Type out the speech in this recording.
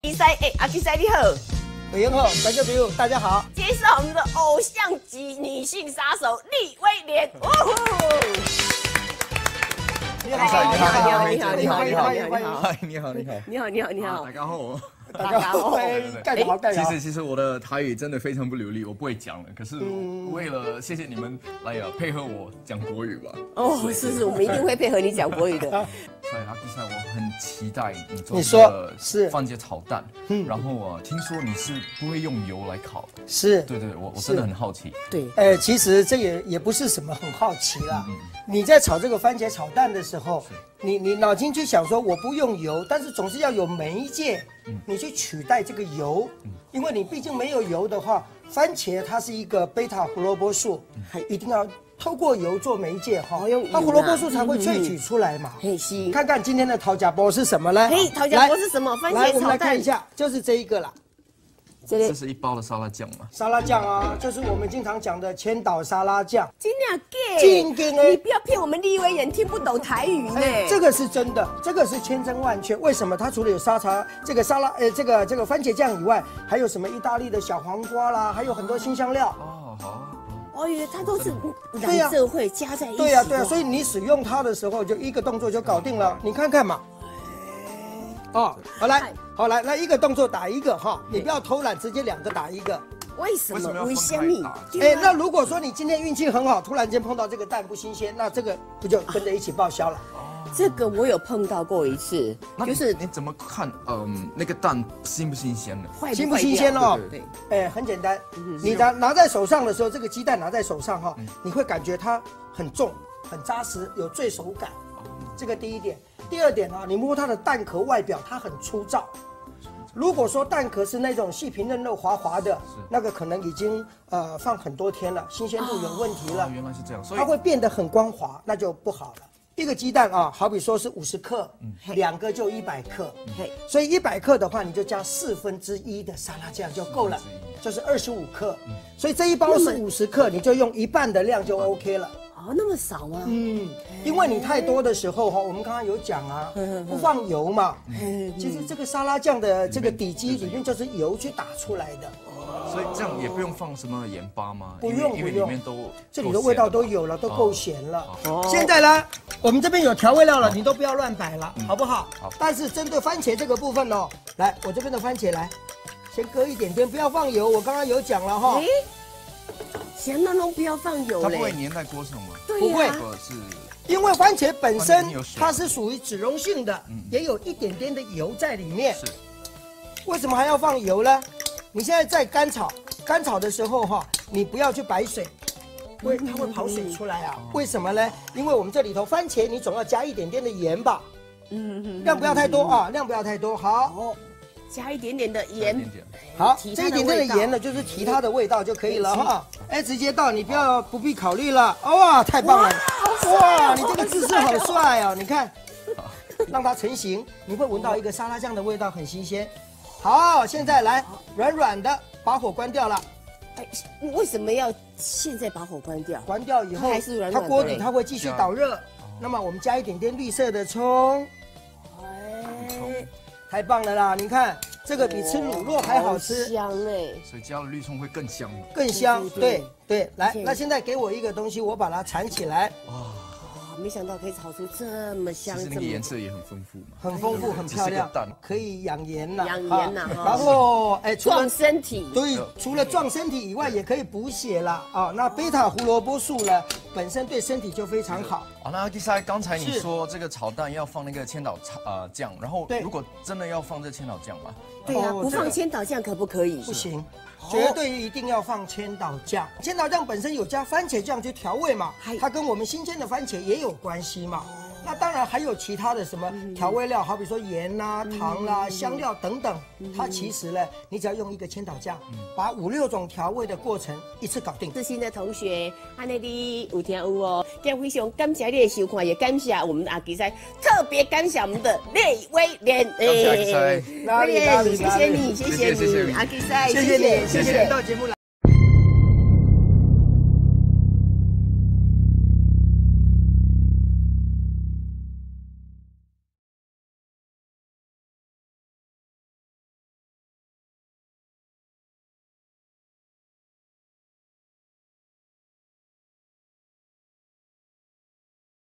比赛阿基赛你好， 委员好，观众朋友大家好。 接受我们的偶像级女性杀手李威廉。哦吼！ 你好， 你好， 你好， 你好， 你好，你好， 嗨，你好，你好， 你好，你好，你好， 大家好。 大家好。 盖得好，盖得好。 其实我的台语真的非常不流利，我不会讲了。可是为了谢谢你们来配合我讲国语吧。 哦，是，我们一定会配合你讲国语的。 所以阿比赛，我很期待你做你说是番茄炒蛋。然后我听说你是不会用油来烤的。 是， 对，我真的很好奇。 对， 其实这也不是什么很好奇啦。你在炒这个番茄炒蛋的时候，你脑筋去想说我不用油，但是总是要有媒介，你去取代这个油，因为你毕竟没有油的话，番茄它是一个贝塔胡萝卜素，一定要透过油做媒介哈，它胡萝卜素才会萃取出来嘛。 嘿，是。 看看今天的陶家波是什么呢？ 嘿，陶家波是什么？番来，我们茄炒蛋。 来看一下，就是这一个啦。 这是一包的沙拉酱吗？ 沙拉酱啊，就是我们经常讲的千岛沙拉酱。 真的假？ 真的你不要骗我们立威人听不懂台语呢。 这个是真的，这个是千真万确。为什么？它除了有这个沙拉，这个番茄酱以外，还有什么意大利的小黄瓜啦，还有很多辛香料。 哦，好。 我以为它都是蓝色会加在一起。 对呀，对呀，所以你使用它的时候，就一个动作就搞定了。你看看嘛。哦，好来，一个动作打一个哈，你不要偷懒，直接2个打1个。 为什么？为什么？ 那如果说你今天运气很好，突然间碰到这个蛋不新鲜，那这个不就跟着一起报销了？ 这个我有碰到过一次，就是你怎么看？那个蛋新不新鲜呢？ 新不新鲜哦？ 对， 很简单，你拿在手上的时候，这个鸡蛋拿在手上哈，你会感觉它很重、很扎实，有坠手感。这个第一点。第二点啊，你摸它的蛋壳外表，它很粗糙。如果说蛋壳是那种细皮嫩肉滑滑的，那个可能已经放很多天了，新鲜度有问题了。 原来是这样，所以它会变得很光滑，那就不好了。一个鸡蛋啊，好比说是50克，2个就100克，所以100克的话，你就加1/4的沙拉酱就够了，就是25克。所以这一包是50克，你就用1半的量就 OK 了。 哦，那么少吗？ 因为你太多的时候哈，我们刚刚有讲啊，不放油嘛。其实这个沙拉酱的这个底基里面就是油去打出来的。 所以这样也不用放什么盐巴吗？ 不用， 因为里面都这里的味道都有了，都够咸了。现在呢，我们这边有调味料了，你都不要乱摆了，好不好？好。但是针对番茄这个部分哦，来，我这边的番茄来，先搁一点点，不要放油。我刚刚有讲了哈。 咸的都不要放油嘞， 它不会粘在锅上吗？ 不会，因为番茄本身它是属于脂溶性的，也有一点点的油在里面。是，为什么还要放油呢？你现在在干炒的时候哈，你不要去摆水，它会跑水出来啊。为什么呢？因为我们这里头番茄你总要加一点点的盐吧，量不要太多啊，量不要太多。好。 加一点点的盐， 好，这一点点的盐呢，就是提它的味道就可以了哈。直接倒，你不必考虑了。哇，太棒了！哇，你这个姿势好帅哦！你看，让它成型，你会闻到一个沙拉酱的味道，很新鲜。好，现在来软软的，把火关掉了。 为什么要现在把火关掉？ 关掉以后，它锅底它会继续导热。那么我们加一点点绿色的葱。太棒了啦！你看这个比吃乳酪还好吃， 香哎！ 所以加了绿葱会更香， 更香。对，来，那现在给我一个东西，我把它缠起来。哇， 没想到可以炒出这么香， 其实那个颜色也很丰富嘛， 很丰富，很漂亮，可以养颜呐， 然后壮身体。 对，除了壮身体以外，也可以补血啦。啊，那贝塔胡萝卜素呢，本身对身体就非常好。 那阿基赛，刚才你说这个炒蛋要放那个千岛酱，然后如果真的要放这千岛酱吗？ 对呀，不放千岛酱可不可以？ 不行。绝对一定要放千岛酱，千岛酱本身有加番茄酱去调味嘛，它跟我们新鲜的番茄也有关系嘛。那当然还有其他的什么调味料，好比说盐啦、糖啦、香料等等。它其实呢，你只要用一个千岛酱，把5、6种调味的过程一次搞定。 自信的同学，安内你有听有哦？今天非常感谢你的收看，也感谢我们的阿基赛，特别感谢我们的李威廉。 感谢阿基赛， 哪里， 谢谢你，阿基赛， 谢谢你到节目来。